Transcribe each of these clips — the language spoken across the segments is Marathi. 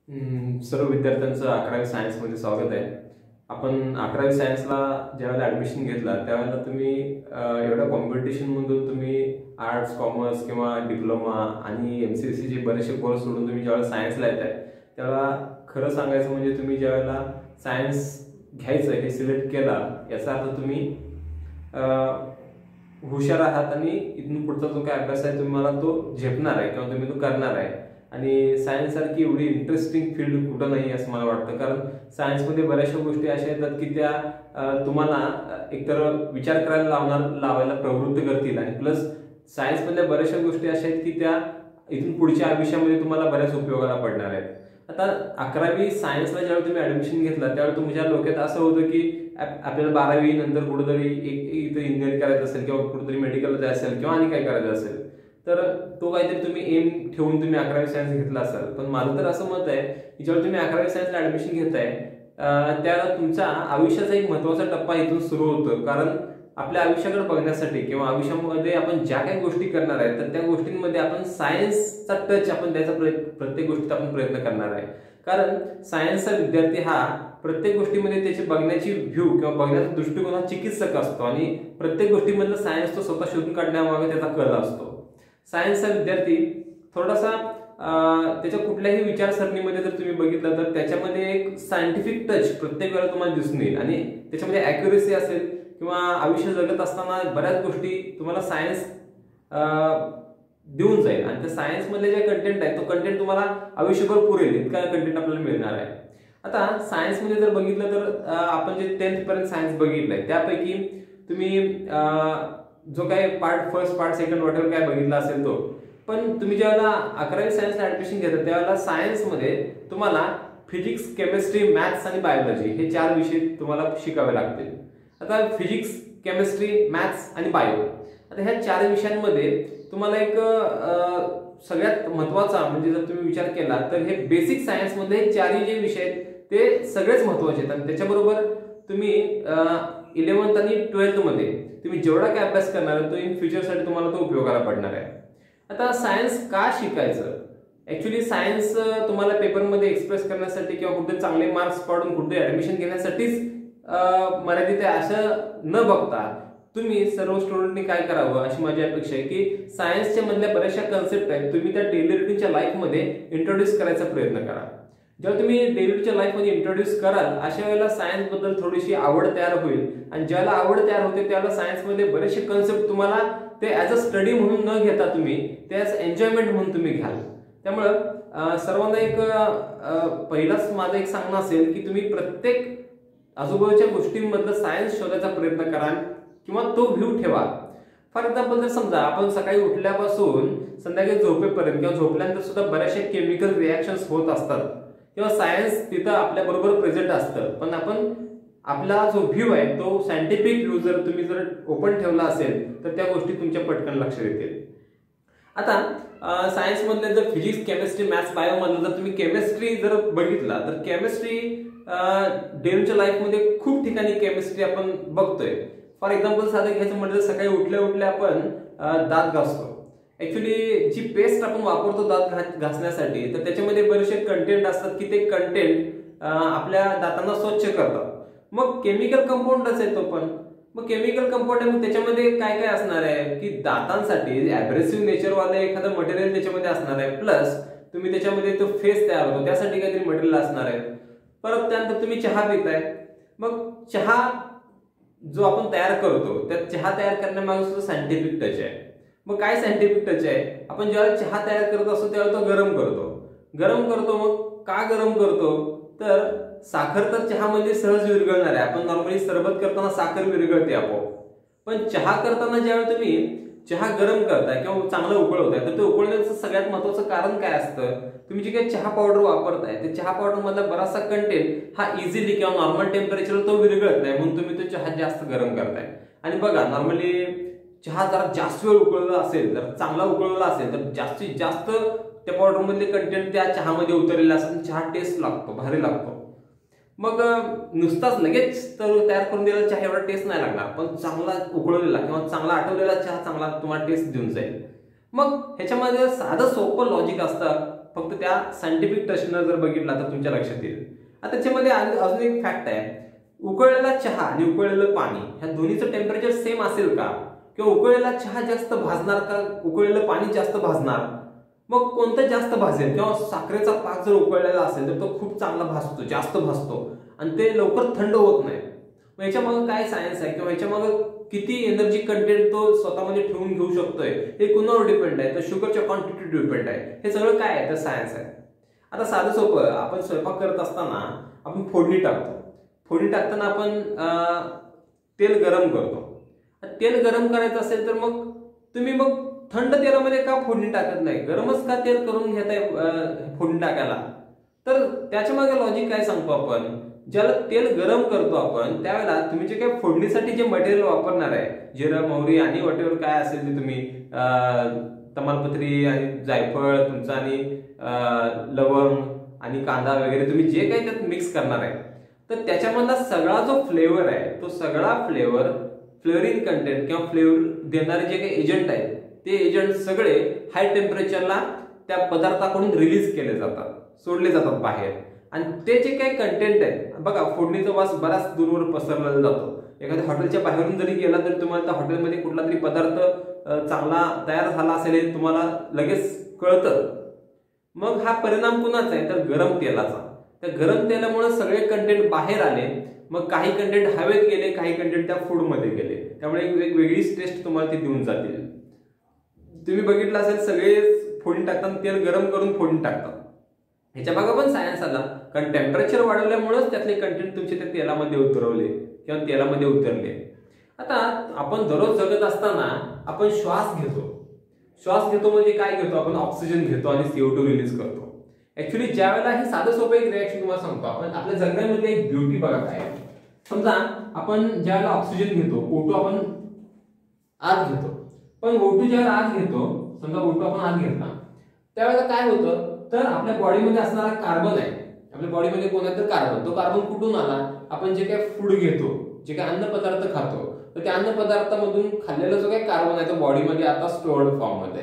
सर्व विद्यार्थ्यांचं 11वी सायन्समध्ये स्वागत आहे. आपण 11वी सायन्सला ज्यावेळेला ॲडमिशन घेतला त्यावेळेला तुम्ही एवढ्या कॉम्पिटिशनमधून तुम्ही आर्ट्स, कॉमर्स किंवा डिप्लोमा आणि MCSEचे बरेचसे कोर्स सोडून तुम्ही ज्यावेळेला सायन्सला येत आहे त्यावेळेला खरं सांगायचं म्हणजे तुम्ही ज्यावेळेला सायन्स घ्यायचं हे सिलेक्ट केला याचा अर्थ तुम्ही हुशार आहात आणि इथून पुढचा जो काय अभ्यास आहे तुम्हाला तो झेपणार आहे किंवा तुम्ही तो करणार आहे. आणि सायन्स सारखी एवढी इंटरेस्टिंग फील्ड कुठं नाही असं मला वाटतं, कारण सायन्समध्ये बऱ्याचशा गोष्टी अशा येतात की त्या तुम्हाला एकतर विचार करायला लावायला प्रवृत्त करतील आणि प्लस सायन्समधल्या बऱ्याचशा गोष्टी अशा आहेत की त्या इथून पुढच्या आयुष्यामध्ये तुम्हाला बऱ्याच उपयोगाला पडणार आहेत. आता 11वी सायन्सला ज्यावेळी तुम्ही ॲडमिशन घेतला त्यावेळी तुमच्या डोक्यात असं होतं की आपल्याला 12वी नंतर कुठेतरी इथं इंजिनिअरिंग करायचं असेल किंवा कुठेतरी मेडिकल जायचं असेल किंवा आणि काय करायचं असेल तर तो काहीतरी तुम्ही एम ठेवून तुम्ही 11वी सायन्स घेतला असाल. पण माझं तर असं मत आहे की जेव्हा तुम्ही 11वी सायन्सला ॲडमिशन घेताय त्यावेळेला तुमच्या आयुष्याचा एक महत्त्वाचा टप्पा इथून सुरू होतो, कारण आपल्या आयुष्याकडे बघण्यासाठी किंवा आयुष्यामध्ये आपण ज्या काही गोष्टी करणार आहे तर त्या गोष्टींमध्ये आपण सायन्सचा टच आपण द्यायचा प्रत्येक गोष्टीत आपण प्रयत्न करणार आहे. कारण सायन्सचा विद्यार्थी हा प्रत्येक गोष्टीमध्ये त्याची बघण्याची व्ह्यू किंवा बघण्याचा दृष्टिकोन हा चिकित्सक असतो आणि प्रत्येक गोष्टीमधलं सायन्स तो स्वतः शोधून काढण्यामागे त्याचा कल असतो. सायन्सचा विद्यार्थी थोडासा त्याच्या कुठल्याही विचारसरणीमध्ये जर तुम्ही बघितलं तर त्याच्यामध्ये एक सायंटिफिक टच प्रत्येक वेळेला तुम्हाला दिसून येईल आणि त्याच्यामध्ये ॲक्युरेसी असेल किंवा आयुष्य जगत असताना बऱ्याच गोष्टी तुम्हाला सायन्स देऊन जाईल आणि त्या सायन्समधले जे कंटेंट आहे तो कंटेंट तुम्हाला आयुष्यभर पुरेल इतका कंटेंट आपल्याला मिळणार आहे. आता सायन्समध्ये जर बघितलं तर आपण जे 10th पर्यंत सायन्स बघितलंय त्यापैकी तुम्ही जो काय part first part second whatever काय बघितला असेल तो, पण तुम्ही ज्यावेळेला 11वी सायन्सला ॲडमिशन घेता त्यावेळेला सायन्समध्ये तुम्हाला फिजिक्स, केमिस्ट्री, मॅथ्स आणि बायोलॉजी हे 4 विषय तुम्हाला शिकावे लागतील. आता फिजिक्स, केमिस्ट्री, मॅथ्स आणि बायो आता ह्या 4 विषयांमध्ये तुम्हाला एक सगळ्यात महत्त्वाचा म्हणजे जर तुम्ही विचार केला तर हे बेसिक सायन्समध्ये हे 4ही जे विषय आहेत ते सगळेच महत्त्वाचे आहेत आणि त्याच्याबरोबर तुम्ही 11th आणि 12th मध्ये तुम्ही जेवढा काय अभ्यास करणार तो इन फ्युचरसाठी तुम्हाला तो उपयोगाला पडणार आहे. आता सायन्स का शिकायचं? ऍक्च्युली सायन्स तुम्हाला पेपरमध्ये एक्सप्रेस करण्यासाठी किंवा कुठे चांगले मार्क्स पाडून कुठे ऍडमिशन घेण्यासाठीच मर्यादित आहे असं न बघता तुम्ही सर्व स्टुडंटनी काय करावं अशी माझी अपेक्षा आहे की सायन्सच्या मधल्या बऱ्याचशा कन्सेप्ट आहेत तुम्ही त्या डेली रुटीनच्या लाईफमध्ये इंट्रोड्यूस करायचा प्रयत्न करा. जेव्हा तुम्ही डेलीच्या लाईफमध्ये इंट्रोड्यूस कराल अशा वेळेला सायन्स बद्दल थोडीशी आवड तयार होईल आणि ज्याला आवड तयार होते त्याला सायन्समध्ये बरेचसे कन्सेप्ट तुम्हाला ते ॲज अ स्टडी म्हणून न घेता तुम्ही ते ॲज एन्जॉयमेंट म्हणून तुम्ही घ्याल. त्यामुळं सर्वांना एक पहिलाच माझं एक सांगणं असेल की तुम्ही प्रत्येक आजूबाजूच्या गोष्टींमधलं सायन्स शोधायचा प्रयत्न करा किंवा तो व्ह्यू ठेवा. फॉर एक्झाम्पल जर समजा आपण सकाळी उठल्यापासून संध्याकाळी झोपेपर्यंत किंवा झोपल्यानंतर सुद्धा बऱ्याचशा केमिकल रिॲक्शन्स होत असतात किंवा सायन्स तिथं आपल्या बरोबर प्रेझेंट असतं, पण आपण आपला जो व्ह्यू आहे तो सायंटिफिक व्ह्यू जर तुम्ही जर ओपन ठेवला असेल तर त्या गोष्टी तुमच्या पटकन लक्षात येतील. आता सायन्स मधले जर फिजिक्स, केमिस्ट्री, मॅथ्स, बायो मधलं जर तुम्ही केमिस्ट्री जर बघितला तर केमिस्ट्री डेलीच्या लाईफमध्ये खूप ठिकाणी केमिस्ट्री आपण बघतोय. फॉर एक्झाम्पल साधं घ्यायचं म्हटलं सकाळी उठल्या उठल्या आपण दात घासतो. ऍक्च्युली जी पेस्ट आपण वापरतो दात घासण्यासाठी तर त्याच्यामध्ये बरेचसे कंटेंट असतात की ते कंटेंट आपल्या दातांना स्वच्छ करतात. मग केमिकल कंपाऊंडच आहे तो पण. मग केमिकल कंपाऊंड आहे मग त्याच्यामध्ये काय काय असणार आहे की दातांसाठी ॲब्रेसिव्ह नेचरवाले एखादं मटेरियल त्याच्यामध्ये असणार आहे, प्लस तुम्ही त्याच्यामध्ये तो फेस तयार होतो त्यासाठी काहीतरी मटेरियल असणार आहे. परत त्यानंतर तुम्ही चहा पिताय, मग चहा जो आपण तयार करतो त्या चहा तयार करण्यामागे सुद्धा सायंटिफिक टच आहे. मग काय सायंटिफिक टच आहे? आपण जेव्हा चहा तयार करत असतो त्यावेळेला तो गरम करतो. मग का गरम करतो? तर साखर तर चहामध्ये सहज विरघळणार आहे. आपण नॉर्मली सरबत करताना साखर विरघळते आपोआप, पण चहा करताना ज्यावेळी तुम्ही चहा गरम करताय किंवा चांगलं उकळवताय तर ते उकळण्याचं सगळ्यात महत्त्वाचं कारण काय असतं? तुम्ही जे काही चहा पावडर वापरताय ते चहा पावडर मधला बराचसा कंटेंट हा इझिली किंवा नॉर्मल टेम्परेचरला तो विरघळत नाही म्हणून तुम्ही तो चहा जास्त गरम करताय. आणि बघा नॉर्मली चहा जरा जास्त वेळ उकळलेला असेल, जर चांगला उकळलेला असेल तर जास्तीत जास्त त्या पावडर मधले कंटेंट त्या चहामध्ये उतरलेला असेल, चहा टेस्ट लागतो, भारी लागतो. मग नुसताच लगेच तयार करून दिलेला चहा एवढा टेस्ट नाही लागणार, पण चांगला उकळलेला किंवा चांगला आटवलेला चहा चांगला तुम्हाला टेस्ट देऊन जाईल. मग ह्याच्यामध्ये साधं सोपं लॉजिक असतं फक्त त्या सायंटिफिक टचनं जर बघितला तर तुमच्या लक्षात येईल. आता त्याच्यामध्ये अजून एक फॅक्ट आहे, उकळलेला चहा आणि उकळलेलं पाणी ह्या दोन्हीचं टेम्परेचर सेम असेल का, किंवा उकळलेला चहा जास्त भाजणार का उकळलेलं पाणी जास्त भाजणार, मग कोणतं जास्त भाजेल, किंवा साखरेचा पाक जर उकळलेला असेल तर तो खूप चांगला भाजतो, जास्त भाजतो आणि ते लवकर थंड होत नाही. मग याच्यामागे काय सायन्स आहे, किंवा याच्यामागे किती एनर्जी कंटेंट तो स्वतःमध्ये ठेवून घेऊ शकतोय हे कुणावर डिपेंड आहे, तर शुगरच्या क्वांटिटी डिपेंड आहे. हे सगळं काय आहे तर सायन्स आहे. आता साधं सोपं, आपण स्वयंपाक करत असताना आपण फोडणी टाकतो. फोडणी टाकताना आपण तेल गरम करतो. तेल गरम करायचं असेल तर मग तुम्ही मग थंड तेलामध्ये का फोडणी टाकत नाही, गरमच का तेल करून घेताय फोडणी टाकायला. तर त्याच्या मागे लॉजिक काय सांगतो आपण, ज्याला तेल गरम करतो आपण त्यावेळेला तुम्ही जे काही फोडणीसाठी जे मटेरियल वापरणार आहे, जिरं मोहरी आणि वॉटेवर काय असेल ते तुम्ही तमालपत्री आणि जायफळ तुमचं आणि लवंग आणि कांदा वगैरे तुम्ही जे काही त्यात मिक्स करणार आहे, तर त्याच्यामधला सगळा जो फ्लेवर आहे तो सगळा फ्लेवरिंग कंटेंट किंवा फ्लेवर देणारे जे काही एजंट आहेत ते एजंट सगळे हाय टेम्परेचरला त्या पदार्थाकडून रिलीज केले जातात, सोडले जातात बाहेर. आणि ते जे काही कंटेंट आहे बघा, फोडणीचा वास बराच दूरवर पसरलेला जातो. एखाद्या हॉटेलच्या बाहेरून जरी गेला तरी तुम्हाला त्या हॉटेलमध्ये कुठला तरी पदार्थ चांगला तयार झाला असेल हे तुम्हाला लगेच कळतं. मग हा परिणाम कुणाचा आहे तर गरम तेलाचा. त्या गरम तेलामुळे सगळे कंटेंट बाहेर आले, मग काही कंटेंट हवेत गेले, काही कंटेंट त्या फूडमध्ये गेले, त्यामुळे एक वेगळीच टेस्ट तुम्हाला ती देऊन जातील. तुम्ही बघितलं असेल सगळे फोडणी टाकताना तेल गरम करून फोडणी टाकतात. ह्याच्या मागे पण सायन्स आला, कारण टेम्परेचर वाढवल्यामुळेच त्यातले कंटेंट तुमचे त्या तेलामध्ये उतरवले किंवा तेलामध्ये उतरले. आता आपण दररोज जगत असताना आपण श्वास घेतो म्हणजे काय घेतो, आपण ऑक्सिजन घेतो आणि CO2 रिलीज करतो. ऍक्च्युली ज्या वेळेला हे साधं सोपं एक रिएक्शन तुम्हाला सांगतो, आपण आपल्या जगण्यामध्ये एक ब्युटी बघा काय. समजा आपण ज्यावेळेला ऑक्सिजन घेतो, O2 आपण आत घेतो, पण O2 ज्यावेळेला आत घेतो, समजा O2 आपण आत घेतला, त्यावेळेला काय होतं तर आपल्या बॉडीमध्ये असणारा कार्बन आहे, आपल्या बॉडीमध्ये कोणता तर कार्बन, तो कार्बन कुठून आला, आपण जे काही फूड घेतो, जे काही अन्न पदार्थ खातो, तर त्या अन्न पदार्थामधून खाल्लेला जो काही कार्बन आहे तो बॉडीमध्ये आता स्टोअर्ड फॉर्म मध्ये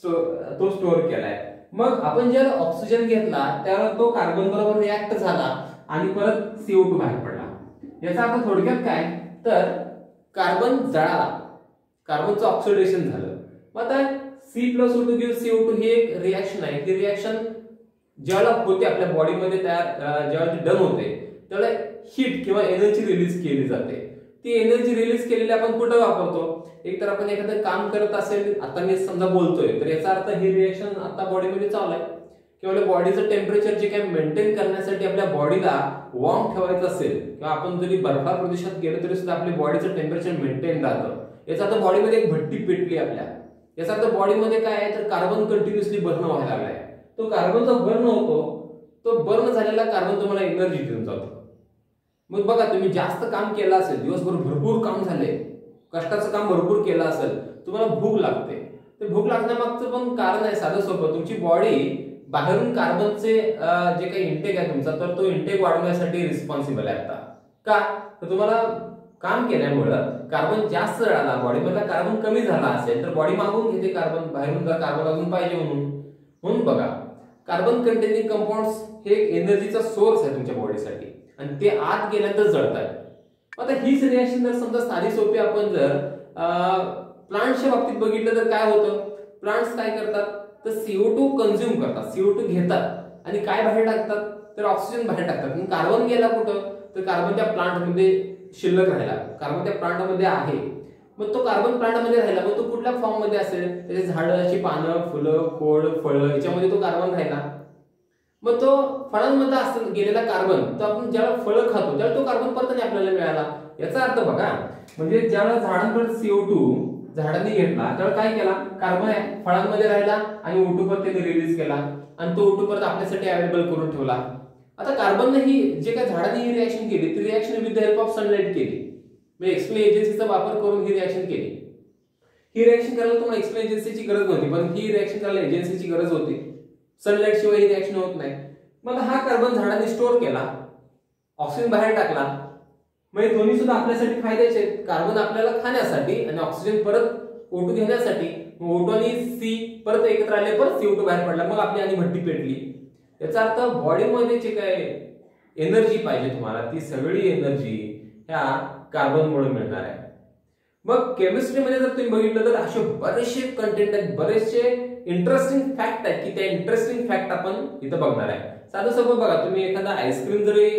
तो स्टोअर केलाय. मग आपण ज्याला ऑक्सिजन घेतला त्यावेळेला तो कार्बन बरोबर रिॲक्ट झाला आणि परत CO2 बाहेर पडला. याचा अर्थ थोडक्यात काय तर कार्बन जळाला, कार्बनचं ऑक्सिडेशन झालं. मग आता C+O2 gives CO2 ही एक रिॲक्शन आहे. ती रिॲक्शन ज्याला होते आपल्या बॉडीमध्ये तयार, ज्यावेळेला ती डन होते त्यावेळेला हीट किंवा एनर्जी रिलीज केली जाते. ती एनर्जी रिलीज केलेली आपण कुठं वापरतो, एक तर आपण एखादं काम करत असेल, आता मी समजा बोलतोय तर याचा अर्थ ही रिॲक्शन आता बॉडीमध्ये चालू आहे, किंवा बॉडीचं टेम्परेचर जे काही मेंटेन करण्यासाठी आपल्या बॉडीला वॉर्म ठेवायचं असेल, किंवा आपण जरी बर्फाळ प्रदेशात गेलो तरी सुद्धा आपल्या बॉडीचं टेम्परेचर मेंटेन राहतं. याचा अर्थ बॉडीमध्ये एक भट्टी पेटली आपल्या. याचा अर्थ बॉडीमध्ये काय आहे तर कार्बन कंटिन्युअसली बर्न व्हायला लागलाय. तो कार्बन जो बर्न होतो, तो बर्न झालेला कार्बन तुम्हाला एनर्जी देऊन जातो. मग बघा, तुम्ही जास्त काम केलं असेल, दिवसभर भरपूर काम झाले, कष्टाचं काम भरपूर केलं असेल, तुम्हाला भूक लागते. ते भूक लागण्यामागचं पण कारण आहे साधं सोपं, तुमची बॉडी बाहेरून कार्बनचे जे काही इंटेक आहे तुमचा, तर तो इंटेक वाढवण्यासाठी रिस्पॉन्सिबल आहे आता. का तर तुम्हाला काम केल्यामुळं कार्बन जास्त जळाला, बॉडीमधला कार्बन कमी झाला असेल तर बॉडी मागून घेते कार्बन, बाहेरून कार्बन अजून पाहिजे म्हणून बघा, कार्बन कंटेनिंग कंपाऊंड्स हे एनर्जीचा सोर्स आहे तुमच्या बॉडीसाठी आणि ते आत गेल्यानंतर जळतात. आता हीच रिॲक्शन जर समजा साधी सोपी आपण जर प्लांट्सच्या बाबतीत बघितलं तर काय होतं, प्लांट्स काय करतात तर CO2 कंझ्युम करतात, CO2 घेतात आणि काय बाहेर टाकतात तर ऑक्सिजन बाहेर टाकतात. आणि कार्बन गेला कुठं तर कार्बन त्या प्लांटमध्ये शिल्लक राहिला, कार्बन त्या प्लांटमध्ये आहे. मग तो कार्बन प्लांटमध्ये राहिला, मग तो कुठल्या फॉर्म मध्ये असेल, त्याचे झाडाची पानं, फुलं, खोड, फळं याच्यामध्ये तो कार्बन राहिला. मग तो फळांमध्ये असताना गेलेला कार्बन, तो आपण ज्यावेळेला फळं खातो त्यावेळेला तो कार्बन परत आपल्याला मिळाला. याचा अर्थ बघा, म्हणजे ज्यावेळेला झाडांकडे CO2 झाडांनी घेतला त्यावेळेला काय केला, कार्बन आहे फळांमध्ये राहिला आणि O2 परत त्याने रिलीज केला आणि तो O2 परत आपल्यासाठी अवेलेबल करून ठेवला. आता कार्बनने ही जे काही झाडांनी ही रिॲक्शन केली, ती reaction with the help of sunlight केली. मी एक्सप्लेन एजन्सीचा वापर करून ही रिॲक्शन केली. ही रिॲक्शन करायला तुम्हाला एक्सप्लेन एजन्सीची गरज नव्हती, पण ही रिॲक्शन करायला एजन्सीची गरज होती. सनलाइट शिवाय ही रिॲक्शन होत नाही. मग हा कार्बन झाडांनी स्टोअर केला, ऑक्सिजन बाहेर टाकला. मग दोन्ही सुद्धा आपल्यासाठी फायद्याचे आहेत, कार्बन आपल्याला खाण्यासाठी आणि ऑक्सिजन परत O2 घेण्यासाठी. O2 आणि C परत एकत्र आले, परत CO2 बाहेर पडला, मग आपली आणि भट्टी पेटली. याचा अर्थ बॉडीमध्ये जे काय एनर्जी पाहिजे तुम्हाला, ती सगळी एनर्जी ह्या कार्बनमुळे मिळणार आहे. मग केमिस्ट्रीमध्ये जर तुम्ही बघितलं तर असे बरेचसे कंटेंट आहेत, बरेचसे इंटरेस्टिंग फॅक्ट आहेत की त्या इंटरेस्टिंग फॅक्ट आपण इथं बघणार आहे. साधं सोपं बघा, तुम्ही एखादा आईस्क्रीम जरी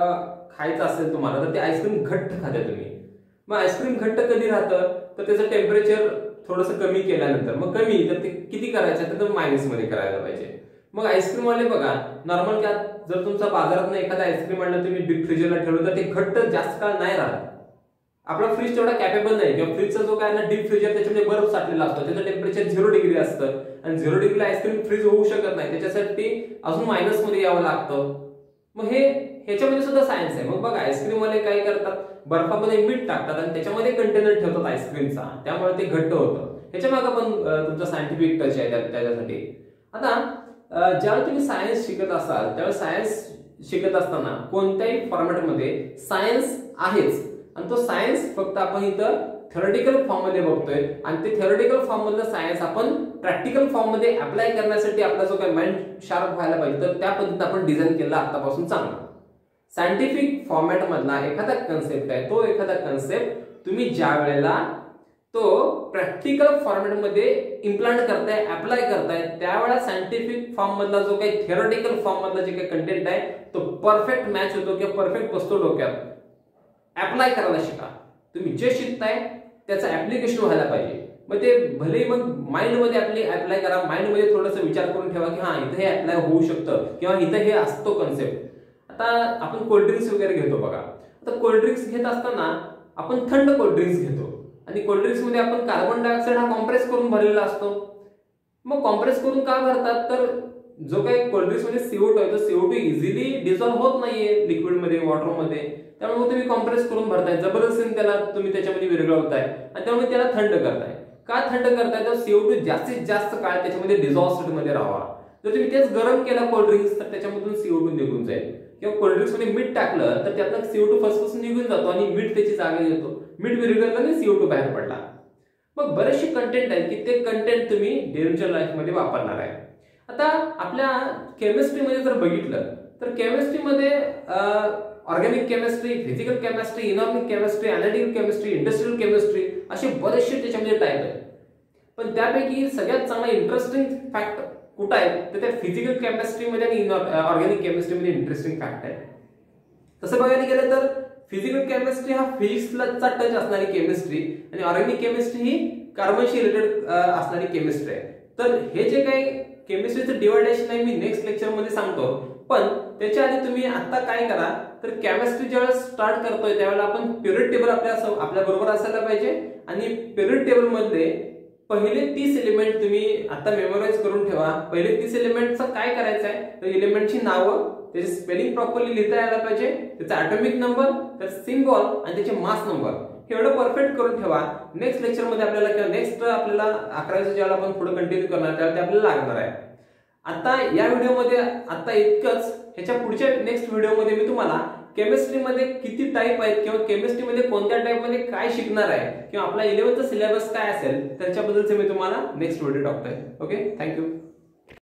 खायचं असेल तुम्हाला तर ते आईस्क्रीम घट्ट खाता तुम्ही. मग आईस्क्रीम घट्ट कधी राहतं तर त्याचं टेम्परेचर थोडंसं कमी केल्यानंतर, मग कमी तर ते किती करायचं तर मायनस मध्ये करायला पाहिजे. मग आईस्क्रीम वाले बघा नॉर्मल काय, जर तुमचा बाजारात एखादा आईस्क्रीम आणलं तुम्ही डीप फ्रीजरला ठेवलं तर ते घट्ट जास्त काळ नाही राहत. आपला फ्रीज तेवढा कॅपेबल नाही, किंवा फ्रीजचा जो काय ना डीप फ्रीजर त्याच्यामध्ये बर्फ साठलेला असतो, त्याचं टेम्परेचर 0 डिग्री असतं आणि 0 डिग्रीला आईस्क्रीम फ्रीज होऊ शकत नाही, त्याच्यासाठी अजून मायनस मध्ये यावं लागतं. मग ह्याच्यामध्ये सुद्धा सायन्स आहे. मग बघा आईस्क्रीम वाले काय करतात, बर्फामध्ये मीठ टाकतात आणि त्याच्यामध्ये कंटेनर ठेवतात आईस्क्रीमचा, त्यामुळे ते घट्ट होतं. ह्याच्या मागे पण तुमचा सायंटिफिक टच आहे त्याच्यासाठी. आता ज्यावेळी तुम्ही सायन्स शिकत असाल त्यावेळी सायन्स शिकत असताना कोणत्याही फॉर्मॅटमध्ये सायन्स आहेच, आणि तो सायन्स फक्त आपण इथं थेरॉटिकल फॉर्म मध्ये बघतोय, आणि ते थेरॉटिकल फॉर्म मधलं सायन्स आपण प्रॅक्टिकल फॉर्म मध्ये अप्लाय करण्यासाठी आपला जो काही माइंड शार्प व्हायला पाहिजे तर त्या पद्धतीने आपण डिझाईन केला आतापासून चांगला. सायंटिफिक फॉर्मॅट मधला एखादा कन्सेप्ट आहे, तो एखादा कन्सेप्ट तुम्ही ज्या वेळेला तो प्रॅक्टिकल फॉर्मॅट मध्ये इम्प्लांट करताय, अप्लाय करताय, त्यावेळेला सायंटिफिक फॉर्म मधला जो काही थेरॉटिकल फॉर्म मधला जे काही कंटेंट आहे तो परफेक्ट मॅच होतो किंवा परफेक्ट बसतो डोक्यात. अप्लाय करायला शिका. तुम्ही जे शिकताय त्याचं ऍप्लिकेशन व्हायला पाहिजे. मग ते भले मग माइंड मध्ये अप्लाय करा, माइंड मध्ये थोडंसं विचार करून ठेवा की हा इथं हे अप्लाय होऊ शकतं किंवा इथं हे असतो कन्सेप्ट. आता आपण कोल्ड्रिंक्स वगैरे घेतो बघा, आता कोल्ड्रिंक्स घेत असताना आपण थंड कोल्ड्रिंक्स घेतो आणि कोल्ड्रिंक्स मध्ये आपण कार्बन डायऑक्साईड हा कॉम्प्रेस करून भरलेला असतो. मग कॉम्प्रेस करून का भरतात, तर जो काही कोल्ड्रिंक्स मध्ये CO2 आहे तो CO2 इझिली डिझॉल्व्ह होत नाहीये लिक्विड मध्ये, वॉटर मध्ये, त्यामुळे तुम्ही कॉम्प्रेस करून भरताय, जबरदस्तीने त्याला तुम्ही त्याच्यामध्ये विरघळवताय आणि त्यामुळे त्याला थंड करताय. का थंड करताय, तर CO2 जास्तीत जास्त काळ त्याच्यामध्ये डिझॉल्व्ह स्टेट मध्ये राहावा. जर तुम्ही तेच गरम केला कोल्ड्रिंक्स तर त्याच्यामधून CO2 निघून जाईल, किंवा कोल्ड्रिंक्स मध्ये मीठ टाकलं तर त्यातनं CO2 फसफसून निघून जातो आणि मीठ त्याची जागा घेतो, मीठ विरघळलं आणि CO2 बाहेर पडला. मग बरेचसे कंटेंट आहेत की ते कंटेंट तुम्ही डेलीच्या लाईफ मध्ये वापरणार आहे. आता आपल्या केमिस्ट्रीमध्ये जर बघितलं तर केमिस्ट्रीमध्ये organic chemistry, physical chemistry, inorganic chemistry, analytical chemistry, industrial chemistry असे बरेचसे त्याच्यामध्ये टाईप आहेत. पण त्यापैकी सगळ्यात चांगला इंटरेस्टिंग फॅक्ट कुठं आहे तर त्या फिजिकल केमिस्ट्रीमध्ये आणि ऑर्गॅनिक केमिस्ट्रीमध्ये इंटरेस्टिंग फॅक्ट आहे. तसं बघायला गेलं तर फिजिकल केमिस्ट्री हा फिजिक्सचा टच असणारी केमिस्ट्री आणि ऑर्गॅनिक केमिस्ट्री ही कार्बनशी रिलेटेड असणारी केमिस्ट्री आहे. तर हे जे काही केमिस्ट्रीचं डिवायडेशन आहे मी नेक्स्ट लेक्चर मध्ये सांगतो, पण त्याच्या आधी तुम्ही आता काय करा तर केमिस्ट्री ज्यावेळेस स्टार्ट करतोय त्यावेळेला आपण पिरियड टेबल आपल्या बरोबर असायला पाहिजे, आणि पिरियड टेबल मधले पहिले 30 एलिमेंट तुम्ही आता मेमोराइज करून ठेवा. पहिले 30 एलिमेंटचं काय करायचं आहे तर एलिमेंटची नावं, त्याचे स्पेलिंग प्रॉपरली लिहिता यायला पाहिजे, त्याचा ॲटॉमिक नंबर, त्याचा सिम्बॉल आणि त्याचे मास नंबर हे एवढं परफेक्ट करून ठेवा. नेक्स्ट लेक्चर मध्ये आपल्याला किंवा नेक्स्ट आपल्याला 11वीचं ज्यावेळेला आपण पुढे कंटिन्यू करणार त्यावेळेला ते आपल्याला लागणार आहे. आता या व्हिडिओमध्ये आता इतकंच. ह्याच्या पुढच्या नेक्स्ट व्हिडिओमध्ये मी तुम्हाला केमिस्ट्रीमध्ये किती टाईप आहेत किंवा केमिस्ट्रीमध्ये कोणत्या टाईपमध्ये काय शिकणार आहे किंवा आपला 11th सिलेबस काय असेल त्याच्याबद्दलचे मी तुम्हाला नेक्स्ट व्हिडिओ टाकतोय. Okay, thank you.